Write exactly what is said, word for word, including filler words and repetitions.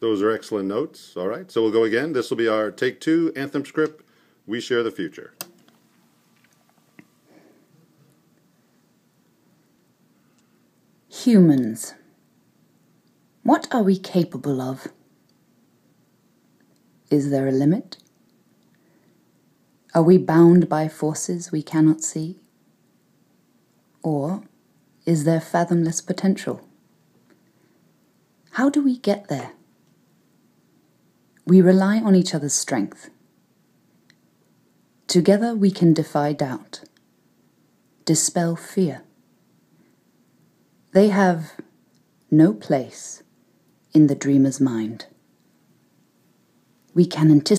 those are excellent notes. All right, so we'll go again. This will be our take two anthem script, We Share the Future. Humans. What are we capable of? Is there a limit? Are we bound by forces we cannot see? Or is there fathomless potential? How do we get there? We rely on each other's strength. Together we can defy doubt, dispel fear. They have no place in the dreamer's mind. We can anticipate